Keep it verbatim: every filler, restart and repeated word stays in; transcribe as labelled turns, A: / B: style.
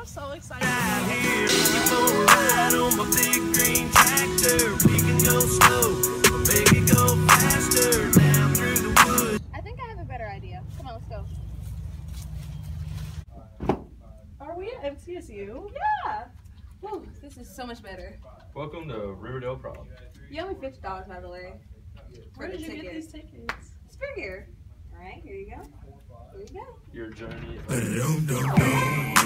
A: so excited.
B: Here, people ride on my big green tractor. We can go slow, make it go faster. Down through the woods.
A: I think I have a better idea. Come on, let's go.
C: Are we at M T S U?
A: Yeah. Whew, this is so much better.
D: Welcome to Riverdale Prom.
A: You owe me fifty dollars, by the way.
C: Where did you get these tickets?
A: Spirit Gear. All right, here you go. Here you go.
D: Your journey.
B: Ba-dum-dum-dum.